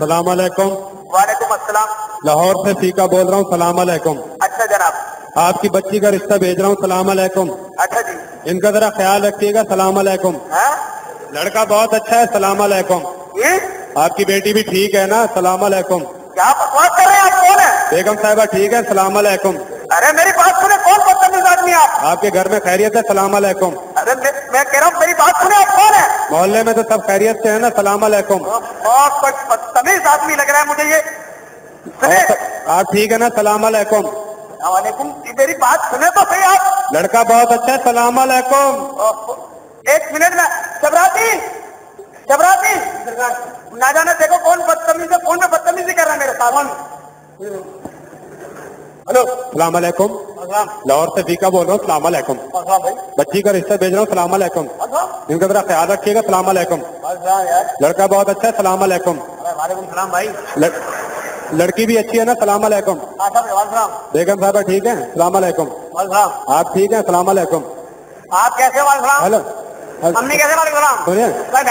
सलाम अलैकुम। वालेकुम अस्सलाम। लाहौर से फीका बोल रहा हूँ। सलाम अलैकुम। अच्छा जनाब। आपकी बच्ची का रिश्ता भेज रहा हूँ। सलाम अलैकुम। अच्छा जी। इनका जरा ख्याल रखिएगा। सलाम अलैकुम। लड़का बहुत अच्छा है। सलाम अलैकुम। ये आपकी बेटी भी ठीक है ना? सलाम अलैकुम। क्या बकवास कर रहे हैं आप? कौन है? बेगम साहिबा ठीक है। सलाम अलैकुम। अरे मेरी बात सुने, कौन बदतमीज आदमी आप? आपके घर में खैरियत है? सलाम अलैकुम। अरे मैं कह रहा हूँ मेरी बात सुने, आप कौन है? मोहल्ले में तो सब खैरियत से है ना? सलाम अलैकुम। बहुत बदतमीज आदमी लग रहा है मुझे ये। आप ठीक है ना? सलाम अलैकुम। वालेकुम। मेरी बात सुने तो सही आप। लड़का बहुत अच्छा है। सलाम अलैकुम। एक मिनट में। जबराती जबराती ना जाने देखो कौन बदतमीज है, फोन में बदतमीजी कर रहा है मेरे साथ। हेलो। सलाम अलैकुम। लाहौर से फीका बोल रहा हूँ। सलाम अलैकुम। बच्ची का रिश्ता भेज रहा हूँ। सलाम अलैकुम। इनका जरा ख्याल रखिएगा। सलाम अलैकुम। लड़का बहुत अच्छा है। सलाम अलैकुम। वालेकुम सलाम भाई। लड़की भी अच्छी है ना? सलाम अलैकुम। बेगम साहबा ठीक है? सलाम अलैकुम। आप ठीक है? सलाम अलैकुम। आप कैसे? वालेकुम। हेलो। हमने कैसे? वालेकुम। सुनिए।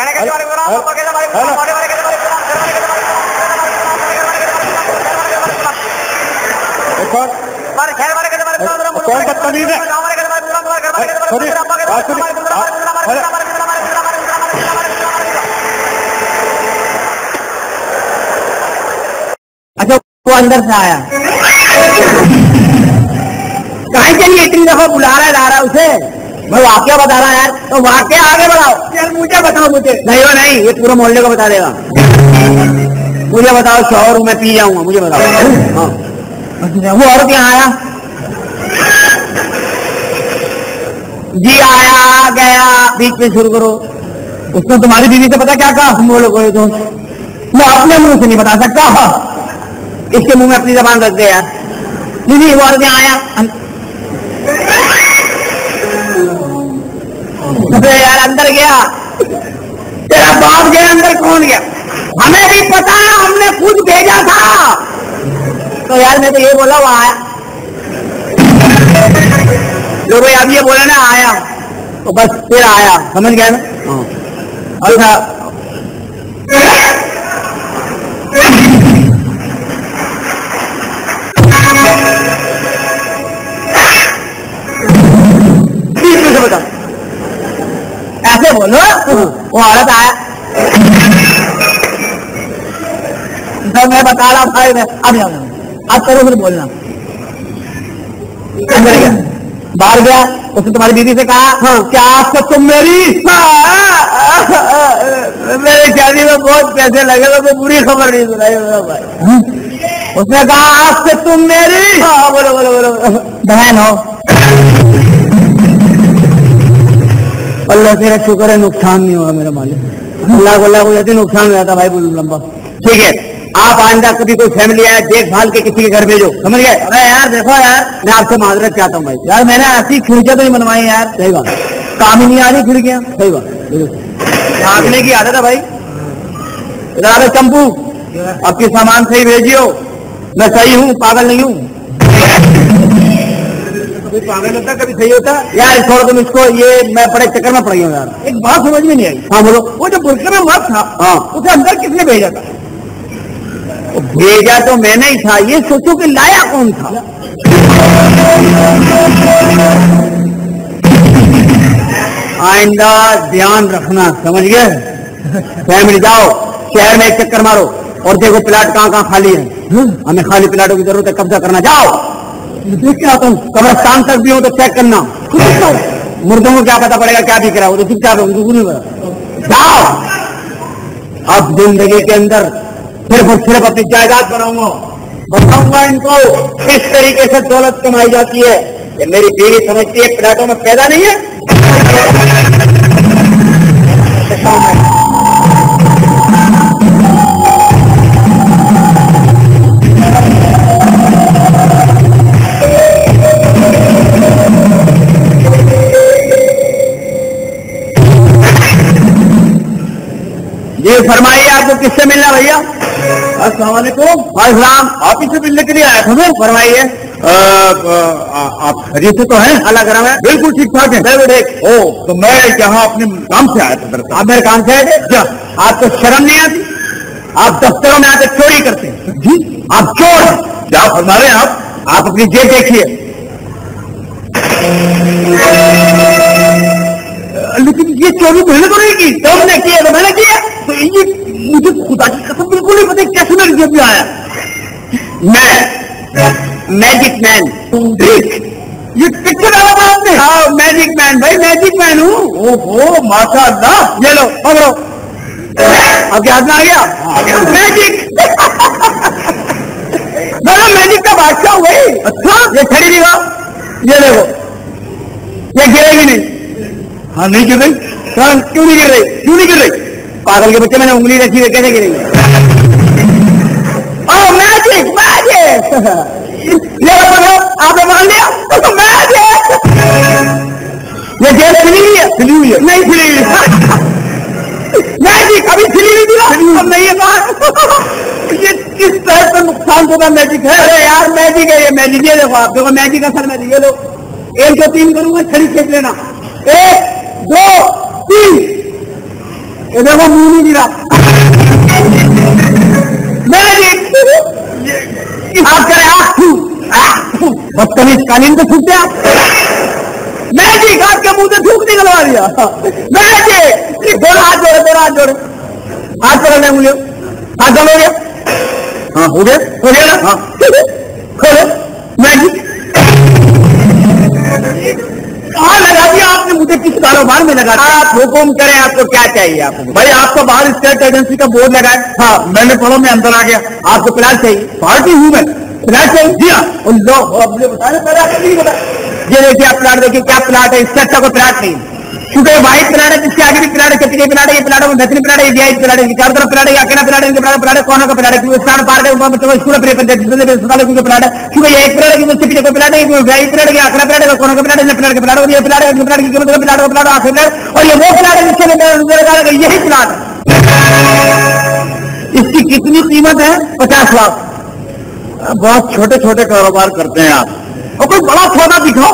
कौन बदतमीज है? अच्छा, वो अंदर से आया। कहीं के लिए इतनी दफा बुला रहा है, ला रहा है उसे? मैं वाक्य बता रहा यार, तो वाक्य आगे बढ़ाओ यार। मुझे बताओ। मुझे नहीं हो, नहीं, ये पूरे मोहल्ले को बता देगा। मुझे बताओ, शौहर हूं मैं, पी जाऊंगा, मुझे बताओ। हाँ, वो औरत यहाँ आया जी, आया गया, बीच में शुरू करो। उसने तुम्हारी बीवी से पता क्या कहा? बोलो कोई तो मैं अपने मुंह से नहीं बता सकता। इसके मुंह में अपनी जबान रख दे यार। नहीं, वो औरत यहाँ आया। अबे यार, अंदर गया। तेरा बाप गया अंदर, कौन गया? हमें भी पता है, हमने खुद भेजा था। तो यार मैं तो ये बोला, वो आया। जो भाई अब ये बोला ना आया, तो बस फिर आया, समझ गया ना? अच्छा, बीच में बता, ऐसे बोलो। वो औरत आया, तो मैं बता रहा भाई, मैं अब करो, फिर बोलना। अंदर गया, बाहर गया, उसने तुम्हारी बीवी से कहा, हाँ, क्या आज तक तुम मेरी मेरे शादी में बहुत पैसे लगे, तो बुरी खबर नहीं सुनाई मेरा भाई। उसने कहा आज से तुम मेरी, हाँ, बोलो बोलो बोलो, बहन हो। अल्लाह तेरा शुक्र है, नुकसान नहीं हुआ मेरा मालिक। अल्लाह को अल्लाह को यदि नुकसान हो जाता भाई, बोलो लंबा। ठीक है, आप आइंदा कभी कोई फैमिली आए, देखभाल के किसी के घर भेजो, समझ गए? अरे यार देखो यार, मैं आपसे माजरत चाहता हूँ भाई। यार मैंने ऐसी खिड़कियां तो नहीं बनवाई यार। सही बात, काम ही नहीं आ रही खिड़कियां। सही बात, भागने की आदत है भाई। इधर चंपू, आपकी सामान सही भेजियो। मैं सही हूँ, पागल नहीं हूँ। कभी पागल होता, कभी सही होता यार। छोड़ तुम इसको, ये मैं बड़े चक्कर में पड़ गया यार। एक बात समझ में नहीं आई। हाँ बोलो। वो जो बुरके में मत था, हाँ, उसे अंदर किसने भेजा था? भेजा तो मैंने ही था, ये सोचो कि लाया कौन था। आइंदा ध्यान रखना, समझ गए? फैमिली जाओ, शहर में एक चक्कर मारो और देखो प्लाट कहाँ कहाँ खाली है। हमें खाली प्लाटों की जरूरत है, कब्जा करना। जाओ, देख के आता हूँ। कब्रिस्तान तक भी हो तो चेक करना। मुर्दों को क्या पता पड़ेगा क्या दिख रहा है? वो तो चुपचाप जाओ। अब जिंदगी के अंदर सिर्फ अपनी जायदाद बनाऊंगा, बताऊंगा इनको किस तरीके से दौलत कमाई जाती है। ये मेरी बीवी समझती है फ्लैटों में पैदा नहीं है। जी फरमाइए, आपको किससे मिलना भैया? अस्सलाम वालेकुम। वालेकुम। आप इसे मिलने के लिए आए थे? फरमाइए। आप खरीद से तो हैं? अलग रहा है, बिल्कुल ठीक ठाक है। बिल्कुल ठीक। ओ, तो मैं यहाँ अपने काम से आया था। आप मेरे काम से आए थे? आपको शर्म नहीं आती? आप दफ्तरों में आकर चोरी करते हैं जी, आप चोर हैं। क्या फरमा रहे हैं आप अपनी जेब देखिए। लेकिन ये चोरी मैंने तो नहीं की। तो हमने किया तो मैंने किया। तो ये मुझे खुदा की कसम बिल्कुल नहीं पता कैसे मेरी जेब में आया। मैं मैजिक मैन, ये पिक्चर डाला था आपने? हाँ मैजिक मैन भाई, मैजिक मैन हूँ। ओहो माशाअल्लाह। ये लो पकड़ो, आपके हाथ में आ गया मैजिक। मैं मैजिक का बादशाह हूँ भाई। अच्छा ये खड़ी दिखा, ये देखो, ये गिरेगी नहीं। हाँ नहीं गिर रही। क्यों नहीं गिर रही? क्यों नहीं गिर रही? पागल के बच्चे, मैंने उंगली रखी है, कैसे गिरेगी? Oh magic magic. ये पकड़ो, आपने पकड़ लिया तो मैजिक। ये जेल खुली हुई है? खुली हुई है? नहीं खुली हुई है। मैजिक अभी खुली हुई थी, अब नहीं है। ये किस तरह का नुकसान होगा मैजिक है? अरे यार मैजिक है ये, मैजिक। ये देखो आप देखो मैजिक असल मैजिक। ये लो 1 2 3 करूंगा, छड़ी खींच लेना। 1 2 3। ये देखो मुंह नहीं गिरा। मैजिक आप करें आँख बदतमीज, कालीन पे थूकते आप। मैजिक आपके मुंह से थूक निकलवा दिया। मैजिक दोनों हाथ जोड़े, दोनों हाथ जोड़े, हाथ पकड़ने उंगलियों, हाथ डालो गया। हाँ हो गया, हो गया ना? हाँ खोलो मैजिक। कहाँ लगा दिया आपने मुझे? किस कारोबार में लगा? आप हुकुम करें, आपको क्या चाहिए? आपको भाई आपका बाहर स्टेट एजेंसी का बोर्ड लगा है। हाँ मैंने पढ़ा, मैं अंदर आ गया। आपको प्लाट चाहिए? पार्टी हूँ मैं, प्लाट चाहिए। जी हाँ, लो मुझे बताया पहले, आपको नहीं बता। ये देखिए आप प्लाट देखिए, क्या प्लाट है, इससे अच्छा कोई प्लाट नहीं। क्योंकि व्हाइट प्लाट है, जिसके आगे भी प्लाट है, चटनी प्लाट है, ये प्लाट है, दक्षिणी प्लाट है, ये प्लाट है, चारों तरफ प्लाट है, अकेला प्लाट है, प्लाट है, कौन का प्लाट है, स्थान पार्क है, स्कूल प्लाट है, क्योंकि ये एक प्लाट है, यूनिवर्सिटी का प्लाट है, व्हाइट प्लाट है, अकेला प्लाट है, कौन का प्लाट है, प्लाट के प्लाट है, ये प्लाट है, प्लाट की कीमत प्लाट प्लाट आखिर प्लाट, और ये वो प्लाट है जिससे यही प्लाट है। इसकी कितनी कीमत है? 50 लाख। बहुत छोटे छोटे कारोबार करते हैं आप, और कोई बड़ा सौदा दिखाओ।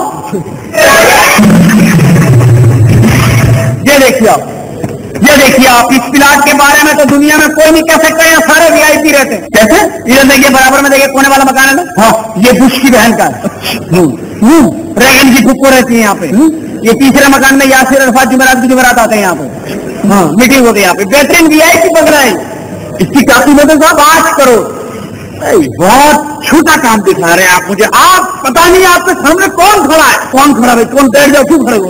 ये देखिए आप, ये देखिए आप, इस प्लाट के बारे में तो दुनिया में कोई नहीं कह सकता, यहाँ सारे वीआईपी रहते हैं। कैसे? ये देखिए बराबर में देखिए कोने वाला मकान है ना? हाँ ये बुश की बहन का है। रेगन की फुप्पो रहती है यहाँ पे। ये तीसरे मकान में यासिर अरफात जुमेरात की जुमेरात आते हैं यहाँ पे। हाँ मीटिंग होती है यहाँ पे, बेहतरीन वीआईपी बन रहा है। इसकी क्या कीमत है साहब? 8 करोड़। बहुत छोटा काम दिखा रहे हैं आप मुझे। आप पता नहीं आपके सामने कौन खड़ा है? कौन खड़ा भाई? कौन? बैठ जाओ, क्यों खड़े हो?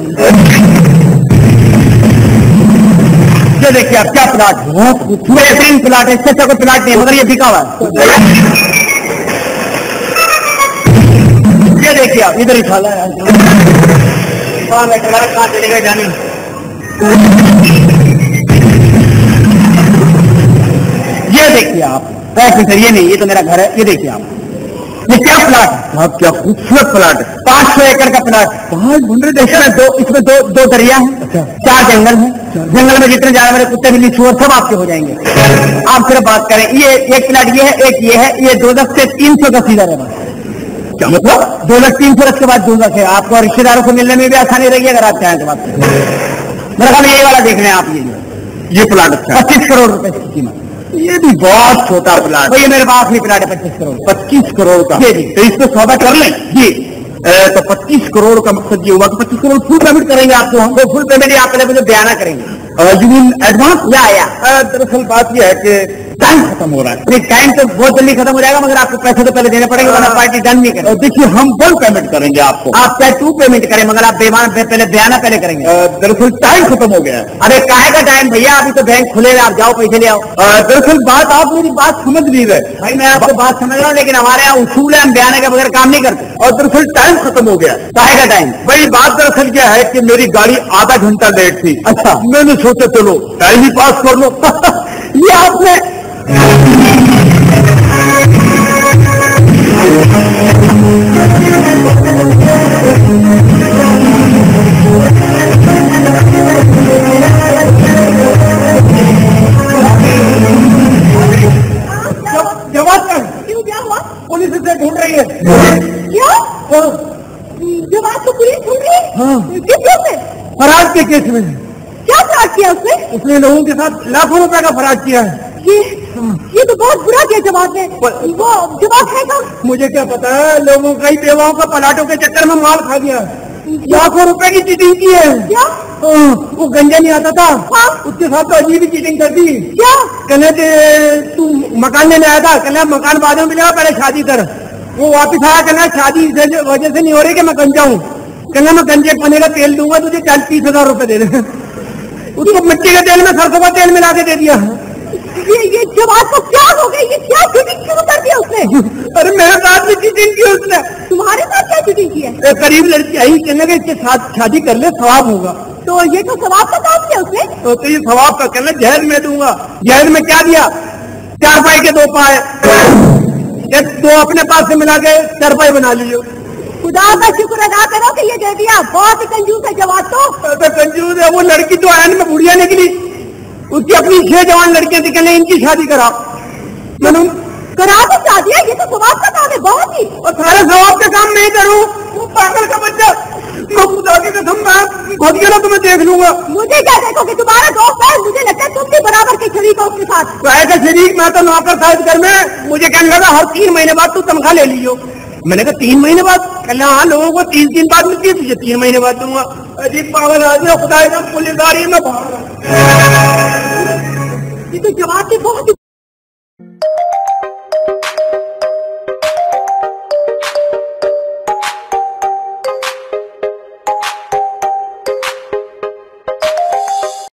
ये देखिए आप, क्या प्लाट, बहुत बेहतरीन प्लाट है, इससे अच्छा कोई प्लाट नहीं है, मगर ये बिका हुआ है। ये देखिए आप, इधर ही खाला है, कहाँ चलेगा जानी। ये देखिए आप, सर ये नहीं, ये तो मेरा घर है। ये देखिए आप, ये क्या प्लाट है? आप क्या खूबसूरत प्लाट है। 500 एकड़ का प्लाट। 500 एकड़। इसमें दो दरिया है, 4 जंगल है। जंगल में जितने ज्यादा मेरे कुत्ते बिल्ली सुअर सब आपके हो जाएंगे। आप सिर्फ बात करें, ये एक प्लाट ये है, एक ये है, ये 2 लाख से 300 का सीधा है। क्या मतलब? 2 लाख 300 के बाद 2 लाख है। आपको रिश्तेदारों को मिलने में भी आसानी रहेगी अगर आप चाहें तो। बात मेरा ख्याल यही वाला देख रहे हैं आप। ये प्लाट अच्छा 25 करोड़ रुपए की कीमत। ये भी बहुत छोटा प्लाट। ये मेरे पास भी प्लाट है 25 करोड़। 25 करोड़ का? जी। तो इसको सौदा कर लें जी। तो 25 करोड़ का मकसद ये हुआ कि 25 करोड़ फुल पेमेंट करेंगे आपको हम। तो फुल पेमेंट आप पहले मुझे बयाना करेंगे। You mean advance? या दरअसल बात यह है कि टाइम खत्म हो रहा है। नहीं टाइम तो बहुत जल्दी खत्म हो जाएगा, मगर आपको पैसे तो पहले देने पड़ेंगे, वरना पार्टी डन नहीं करेगी। देखिए हम फुल पेमेंट करेंगे आपको। आप चाहे 2 पेमेंट करें, मगर आप पहले बयाना पहले करेंगे। दरअसल टाइम खत्म हो गया है। अरे काहे का टाइम भैया, अभी तो बैंक खुले हैं, आप जाओ पैसे ले आओ। दरअसल बात, आप मेरी बात समझ नहीं रहे। भाई मैं आपको बात समझ रहा हूँ, लेकिन हमारे यहाँ उसूल है, हम बयाने के बगैर काम नहीं करते। और दरअसल टाइम खत्म हो गया। काहे का टाइम? भाई बात दरअसल क्या है कि मेरी गाड़ी आधा घंटा लेट थी। अच्छा। मैंने सोचा चलो टाइम ही पास कर लो। ये आपने जवाब क्यों? क्या हुआ? पुलिस इसे ढूंढ रही है। क्या? जवाब तो पुलिस ढूंढ रही है? हाँ। किस केस में? फराज के केस में। क्या फराज किया उसने? उसने लोगों के साथ लाखों रुपए का फराज किया है। ये ये तो बहुत बुरा किया जवाब ने। वो जवाब है कौन? मुझे क्या पता है, लोगों का ही बेवाओं का पलाटों के चक्कर में माल खा गया। लाखों रुपए की चीटिंग की है। क्या? वो गंजा नहीं आता था। हाँ? उसके साथ तो अजीब ही चीटिंग कर दी। क्या? कहने तू मकान लेने आया था, कहना मकान बाद में मिलेगा, पहले शादी कर। वो वापिस आया, कहना शादी इस वजह से नहीं हो रही कि मैं गंजा हूँ। कहना मैं गंजे पने का तेल दूंगा तुझे, 40-30 रुपए दे दे। उसको मिट्टी के तेल में सरसों का तेल मिला के दे दिया। ये जवाब को क्या हो गई? ये क्या चीटिंग शुरू कर दी उसने? अरे मेरे साथ भी चीटिंग की उसने। तुम्हारे साथ क्या चीटिंग की है? करीब लड़की आई, कहने का इसके साथ शादी कर ले, सवाब होगा। तो ये तो सवाब का काम किया उसने। तो ये सवाब का, कहना जहर में दूंगा। जहर में क्या दिया? 4 पाई के 2 पाए, एक 2 अपने पास से मिला के 4 पाई बना लीजिए। खुदा का शुक्र अदा करो कि ये दे दिया। बहुत ही कंजूस है जवाब तो। कंजूस है वो लड़की, तो ऐन में बुढ़िया निकली। उसकी अपनी 6 जवान लड़कियां थी, कहने इनकी शादी करा। मैंने करा तो शादी है, ये तो सवाब का काम है बहुत ही। और सारे सवाब का काम मैं करूँ? वो पागल का बच्चा, मैं खुदा की कसम मैं खुद के ना तुम्हें देख लूंगा। मुझे क्या देखोगे? तुम्हारा दोस्त है, मुझे लगता है तुम भी बराबर के शरीक हो उसके साथ। का शरीक? मैं तो नौकर था इस घर में। मुझे कहने लगा हर 3 महीने बाद तू तनख्वाह ले लीजिए। मैंने कहा 3 महीने बाद? कहना हाँ, लोगों को 3 बाद मिलती है, तुझे 3 महीने बाद दूंगा। अजीब पागल आदमी, खुदा एकदम पुलिस आ रही है, मैं भाग रहा हूँ। ये तो जवाब से बहुत